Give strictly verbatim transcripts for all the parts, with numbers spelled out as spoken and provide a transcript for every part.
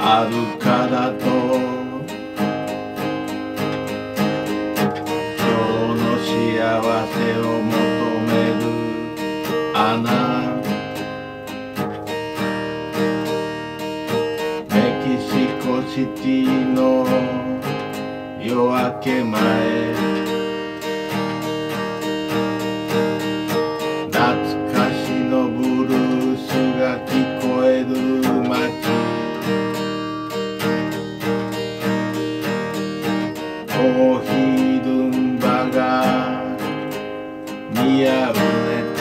あるからと今日の幸せを求めるあなメキシコシティの夜明け前懐かしのブルースが聞こえる街コーヒールンバが似合うねと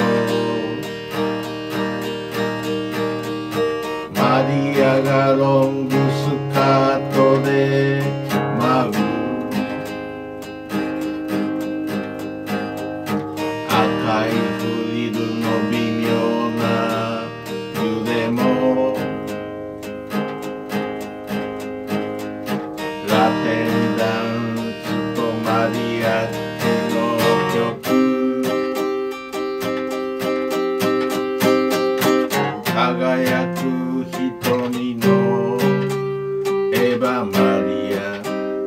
マリアがロングスカートで舞う赤いフリルの微妙な揺れもラテンダンスとマリアッチの曲輝く瞳のエヴァ・マリア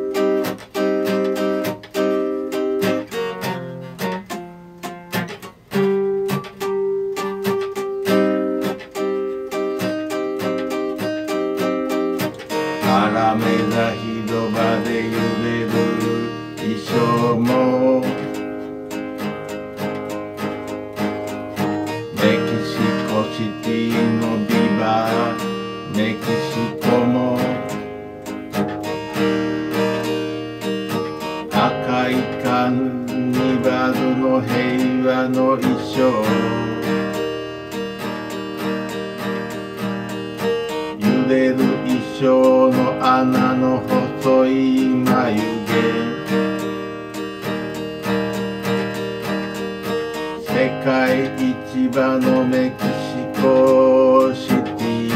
アラメダ広場で揺れる衣装もメキシコシティのビバメキシコも赤いカーニバルの平和の衣装揺れる衣装の穴の細い眉毛世界一番のメキシコシティ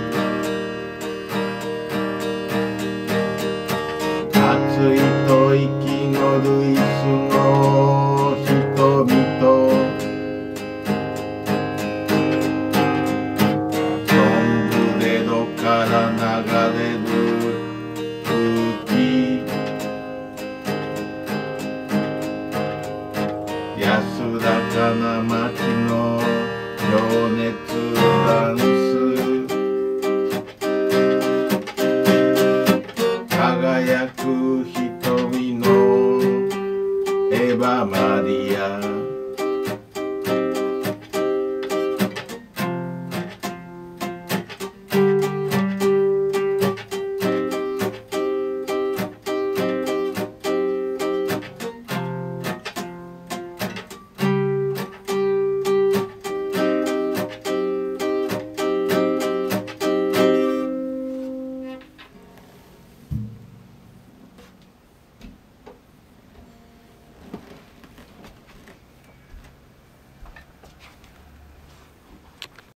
暑いと息のるイスの人々ソンブレロから